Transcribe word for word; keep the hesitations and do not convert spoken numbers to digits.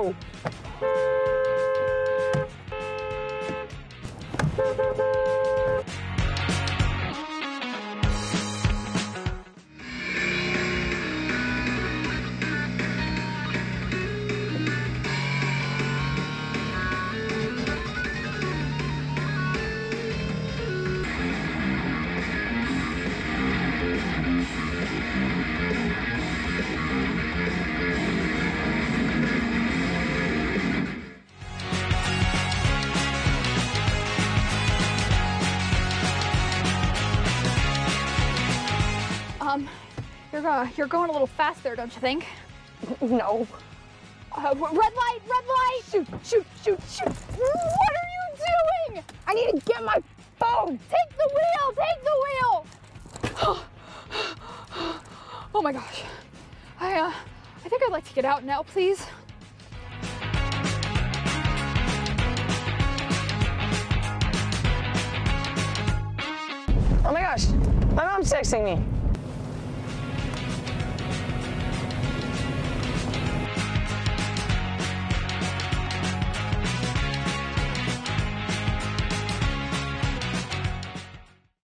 go. Um, you're, uh, you're going a little fast there, don't you think? No. Uh, red light, red light! Shoot, shoot, shoot, shoot! What are you doing? I need to get my phone. Take the wheel, take the wheel! Oh my gosh. I, uh, I think I'd like to get out now, please. Oh my gosh, my mom's texting me.